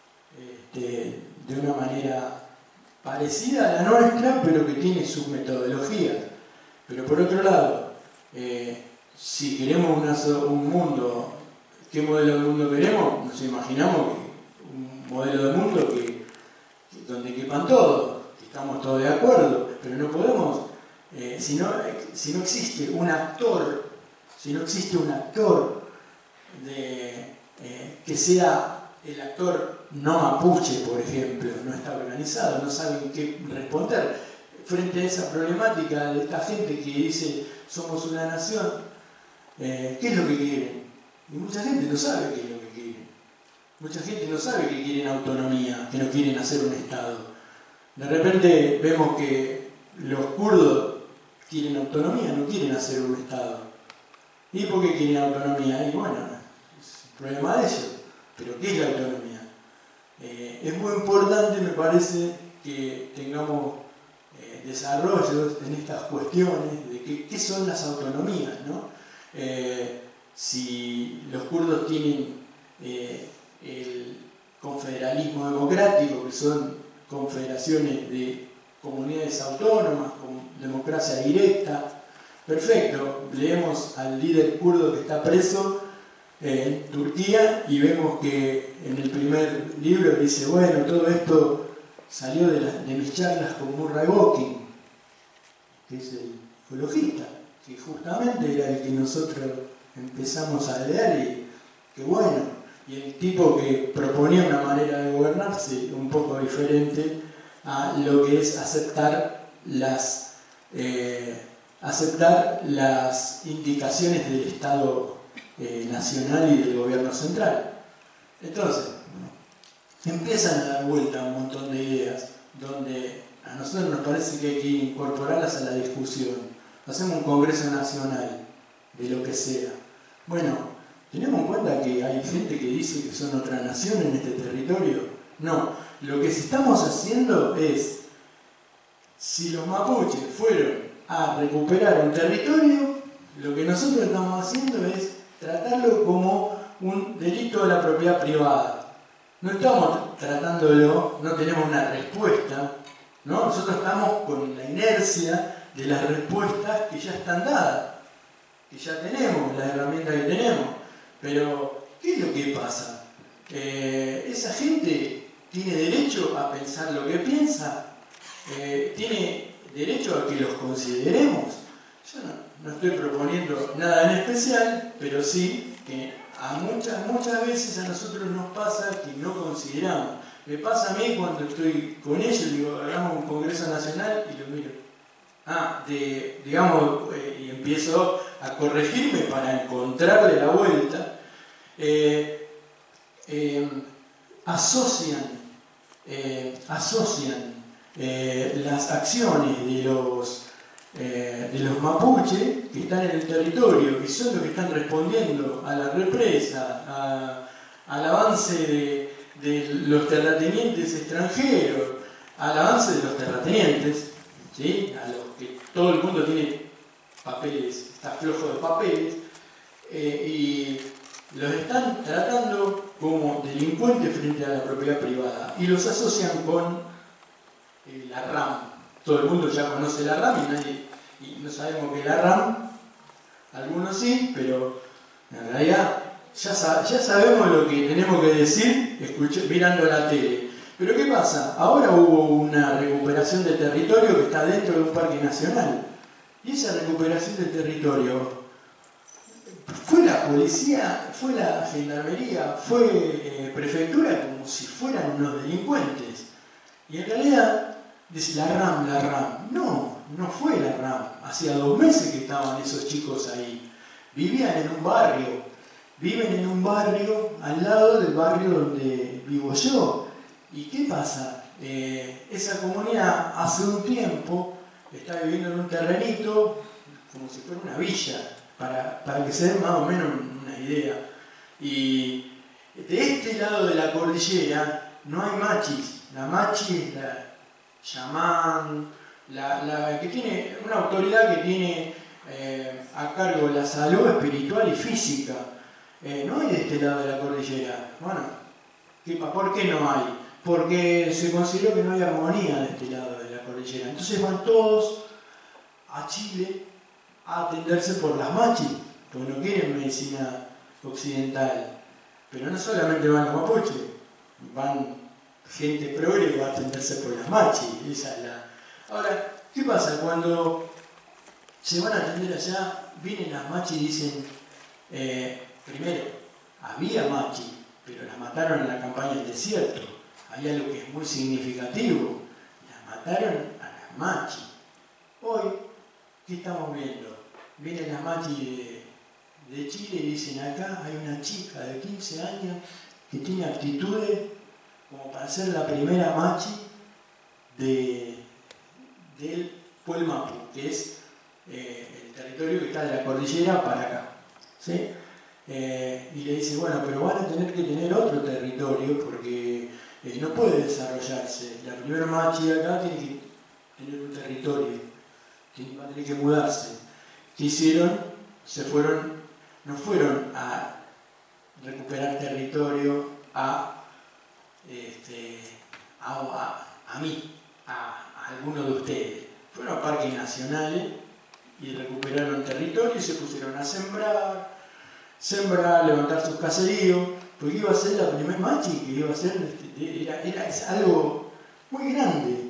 B: de una manera parecida a la nuestra, pero que tiene sus metodologías. Pero por otro lado, si queremos un mundo, ¿qué modelo de mundo queremos? Nos imaginamos que un modelo de mundo donde quepan todos, que estamos todos de acuerdo, pero no podemos, si no existe un actor, que sea el actor no mapuche, por ejemplo, no está organizado, no saben qué responder frente a esa problemática de esta gente que dice somos una nación, ¿qué es lo que quieren? Y mucha gente no sabe qué es lo que quieren. Mucha gente no sabe que quieren autonomía, que no quieren hacer un Estado. De repente vemos que los kurdos quieren autonomía, no quieren hacer un Estado. ¿Y por qué quieren autonomía? Y bueno, es el problema de ellos. Pero ¿qué es la autonomía? Es muy importante, me parece, que tengamos desarrollos en estas cuestiones de qué son las autonomías, ¿no? Si los kurdos tienen el confederalismo democrático, que son confederaciones de comunidades autónomas con democracia directa, perfecto, leemos al líder kurdo que está preso en Turquía y vemos que en el primer libro dice, bueno, todo esto salió de mis charlas con Murray Bookchin, que es el ecologista, que justamente era el que nosotros empezamos a leer y que bueno, y el tipo que proponía una manera de gobernarse un poco diferente a lo que es aceptar las indicaciones del Estado nacional y del gobierno central. Entonces, empiezan a dar vuelta un montón de ideas donde a nosotros nos parece que hay que incorporarlas a la discusión. Hacemos un congreso nacional de lo que sea. Bueno, tenemos en cuenta que hay gente que dice que son otra nación en este territorio. No, lo que estamos haciendo es, si los mapuches fueron a recuperar un territorio, lo que nosotros estamos haciendo es tratarlo como un delito de la propiedad privada. No estamos tratándolo, no tenemos una respuesta, ¿no? Nosotros estamos con la inercia de las respuestas que ya están dadas, que ya tenemos, las herramientas que tenemos. Pero, ¿qué es lo que pasa? Esa gente tiene derecho a pensar lo que piensa, tiene derecho a que los consideremos. Yo no estoy proponiendo nada en especial, pero sí que muchas veces a nosotros nos pasa que no consideramos. Me pasa a mí cuando estoy con ellos, digo, hagamos un congreso nacional y lo miro. Y empiezo a corregirme para encontrarle la vuelta. Asocian las acciones de los mapuches que están en el territorio, que son los que están respondiendo a la represa, al avance de los terratenientes extranjeros, al avance de los terratenientes, ¿sí? A los que todo el mundo tiene papeles, está flojo de papeles, y los están tratando como delincuentes frente a la propiedad privada y los asocian con la RAM. Todo el mundo ya conoce la RAM y no sabemos que es la RAM, algunos sí, pero en realidad ya sabemos lo que tenemos que decir mirando la tele. Pero ¿qué pasa? Ahora hubo una recuperación de territorio que está dentro de un parque nacional. Y esa recuperación de territorio fue la policía, fue la gendarmería, fue prefectura como si fueran unos delincuentes. Y en realidad, dice la RAM. No fue la RAM. Hacía 2 meses que estaban esos chicos ahí. Vivían en un barrio. Viven en un barrio al lado del barrio donde vivo yo. ¿Y qué pasa? Esa comunidad hace un tiempo está viviendo en un terrenito como si fuera una villa, para que se den más o menos una idea. Y de este lado de la cordillera no hay machis. La machi es la chamán, la que tiene una autoridad que tiene a cargo la salud espiritual y física. No hay de este lado de la cordillera. Bueno, ¿por qué no hay? Porque se consideró que no hay armonía de este lado de la cordillera. Entonces van todos a Chile a atenderse por las machis, porque no quieren medicina occidental. Pero no solamente van los mapuches, van gente progre que va a atenderse por las machis. Ahora, ¿qué pasa? Cuando se van a atender allá, vienen las machis y dicen, primero, había machis, pero las mataron en la campaña del desierto. Hay algo que es muy significativo. Las mataron a las machis. Hoy, ¿qué estamos viendo? Vienen las machis de Chile y dicen, acá hay una chica de 15 años que tiene aptitudes como para ser la primera machi del Pueblo Mapu, que es el territorio que está de la cordillera para acá. ¿Sí? Y le dice, bueno, pero van a tener que tener otro territorio porque no puede desarrollarse. La primera machi de acá tiene que tener un territorio, va a tener que mudarse. ¿Qué hicieron? No fueron a recuperar territorio a mí, a alguno de ustedes. Fueron a parques nacionales y recuperaron territorio y se pusieron a sembrar, levantar sus caseríos, porque iba a ser la primer machi que iba a ser, es algo muy grande.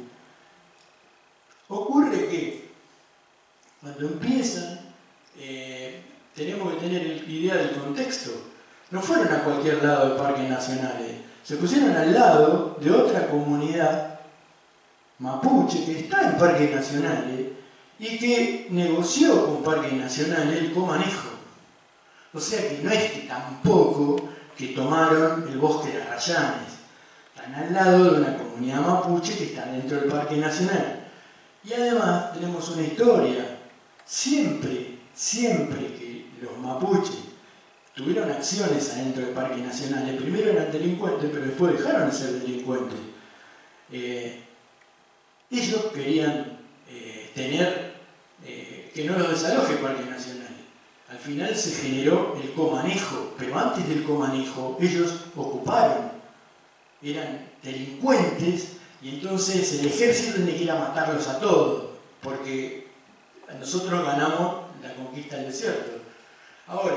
B: Ocurre que cuando empiezan, tenemos que tener idea del contexto. No fueron a cualquier lado de parques nacionales, se pusieron al lado de otra comunidad mapuche que está en parques nacionales y que negoció con parques nacionales el comanejo. O sea que no es que tampoco que tomaron el bosque de Arrayanes, están al lado de una comunidad mapuche que está dentro del parque nacional. Y además tenemos una historia. Siempre que los mapuches tuvieron acciones adentro del parque nacional, primero eran delincuentes, pero después dejaron de ser delincuentes. Ellos querían tener que no los desaloje el Parque Nacional. Al final se generó el comanejo, pero antes del comanejo ellos ocuparon, eran delincuentes, y entonces el ejército tenía que ir a matarlos a todos, porque nosotros ganamos la conquista del desierto. Ahora,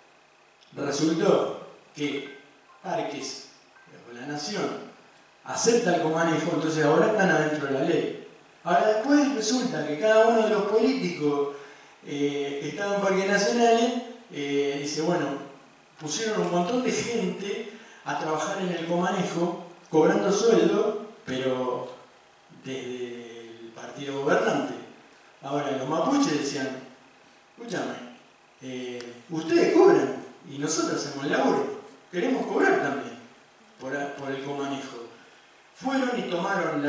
B: resultó que Parques, la nación, acepta el comanejo, entonces ahora están adentro de la ley. Ahora después resulta que cada uno de los políticos que estaban en Parques Nacionales dice, bueno, pusieron un montón de gente a trabajar en el comanejo, cobrando sueldo, pero desde el partido gobernante. Ahora los mapuches decían, escúchame, ustedes cobran y nosotros hacemos el laburo, queremos cobrar también por el comanejo. Fueron y tomaron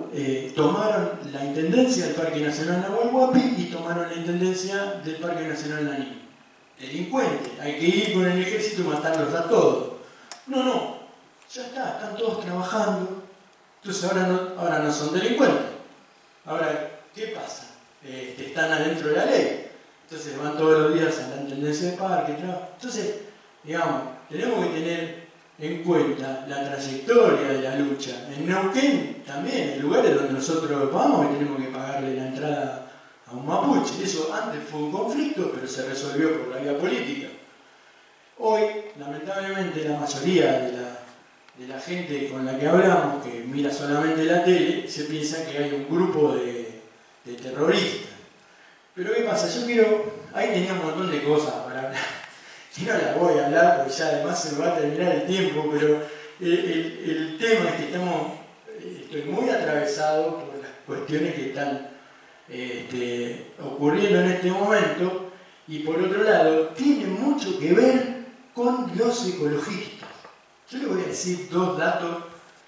B: la intendencia del Parque Nacional Nahuel Huapi y tomaron la intendencia del Parque Nacional Nanín. Delincuentes, hay que ir con el ejército y matarlos a todos. No, ya está, están todos trabajando, entonces ahora no son delincuentes. Ahora, ¿qué pasa? Están adentro de la ley, entonces van todos los días a la intendencia de parque. Entonces, digamos, tenemos que tener en cuenta la trayectoria de la lucha. En Neuquén también, en lugares donde nosotros vamos y tenemos que pagarle la entrada a un mapuche. Eso antes fue un conflicto, pero se resolvió por la vía política. Hoy, lamentablemente, la mayoría de la gente con la que hablamos, que mira solamente la tele, se piensa que hay un grupo de terroristas. Pero ¿qué pasa? Ahí tenía un montón de cosas para hablar. Y no las voy a hablar porque ya además se me va a terminar el tiempo, pero el tema es que estoy muy atravesado por las cuestiones que están ocurriendo en este momento, y por otro lado, tiene mucho que ver con los ecologistas. Yo le voy a decir dos datos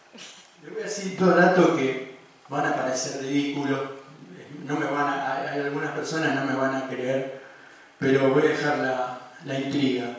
B: que van a parecer ridículos, hay algunas personas no me van a creer, pero voy a dejar la intriga.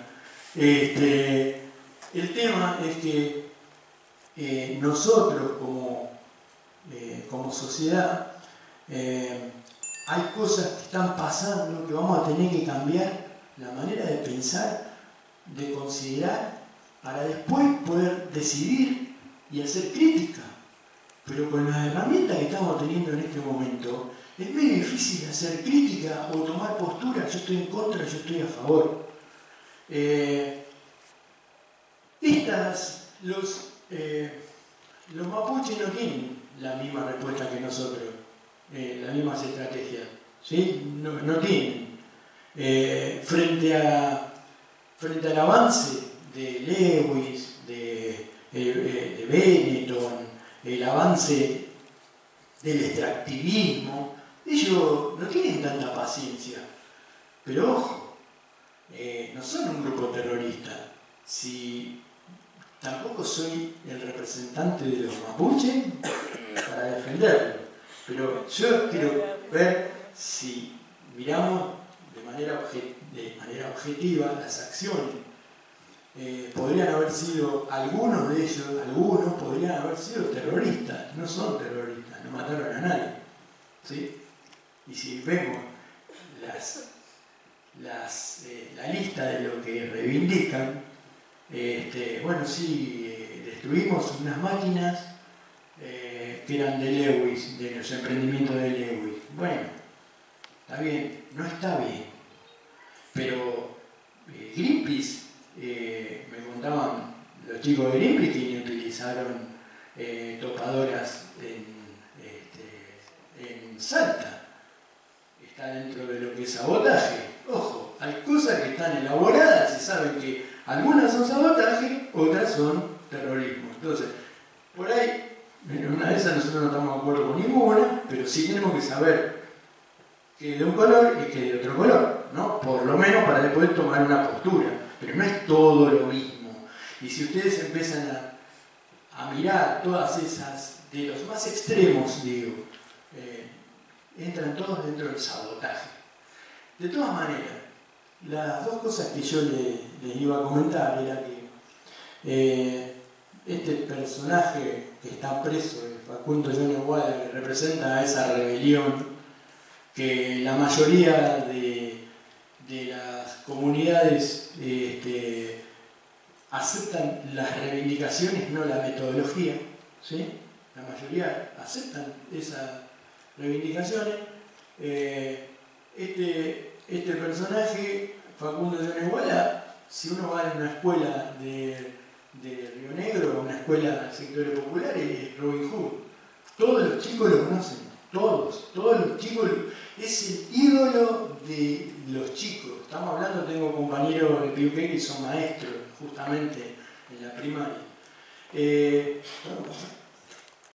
B: El tema es que nosotros como sociedad hay cosas que están pasando que vamos a tener que cambiar la manera de pensar, de considerar, para después poder decidir y hacer crítica. Pero con las herramientas que estamos teniendo en este momento, es muy difícil hacer crítica o tomar postura, yo estoy en contra, yo estoy a favor. Los mapuches no tienen la misma respuesta que nosotros, las mismas estrategias, ¿sí? No tienen. Frente al avance de Lewis, de Benetton, el avance del extractivismo, ellos no tienen tanta paciencia. Pero ojo, no son un grupo terrorista. Si tampoco soy el representante de los mapuches para defenderlo, pero yo quiero ver si miramos de manera objetiva las acciones. Podrían haber sido, algunos de ellos, podrían haber sido terroristas, no son terroristas, no mataron a nadie, ¿sí? Y si vemos la lista de lo que reivindican, bueno, sí, destruimos unas máquinas que eran de Lewis, de los emprendimientos de Lewis. Bueno, está bien, no está bien, pero Greenpeace, me contaban los chicos de Greenpeace que utilizaron topadoras en Salta. Está dentro de lo que es sabotaje. Ojo, hay cosas que están elaboradas, se sabe que algunas son sabotaje, otras son terrorismo. Entonces, por ahí, en una de esas nosotros no estamos de acuerdo con ninguna, pero sí tenemos que saber que de un color y que de otro color, ¿no? Por lo menos para después tomar una postura, pero no es todo lo mismo. Y si ustedes empiezan a mirar todas esas, de los más extremos, digo, entran todos dentro del sabotaje. De todas maneras, las dos cosas que yo les iba a comentar era que este personaje que está preso, Facundo Johnny Aguada, que representa a esa rebelión, que la mayoría de las comunidades aceptan las reivindicaciones, no la metodología, ¿sí? La mayoría aceptan esas reivindicaciones. Este personaje, Facundo Yoneguala, si uno va a una escuela de Río Negro, una escuela de sectores populares, es Robin Hood. Todos los chicos lo conocen, todos los chicos, es el ídolo de los chicos. Estamos hablando, tengo compañeros de Piuqué que son maestros, justamente, en la primaria.